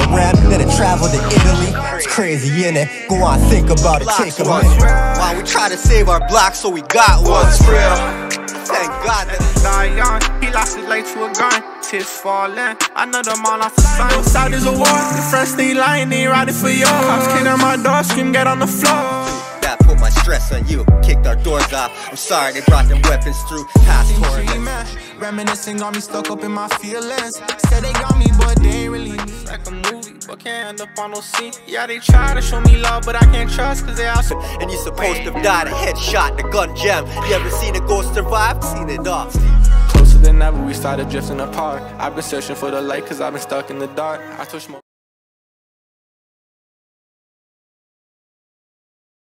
program, then it traveled to Italy. It's crazy, innit? Go on, think about it, take a minute. While we try to save our block, so we got what's real. Thank God that he died young. He lost his leg to a gun. Tears falling. I know them all off the sun. Both sides is a war. The friends stay lying, they ain't riding for you. Cops came on my door, scream, get on the floor. That put my stress on you. Kicked our doors off. I'm sorry they brought them weapons through. Past tournaments. Reminiscing got me stuck up in my feelings. Said they got me, but they ain't really me. Like a movie, but can't end up on no scene. Yeah, they try to show me love, but I can't trust, cause they also. And you supposed to have died a headshot, the gun jam. You ever seen a ghost survive? Seen it all. Closer than ever, we started drifting apart. I've been searching for the light, cause I've been stuck in the dark. I touch more.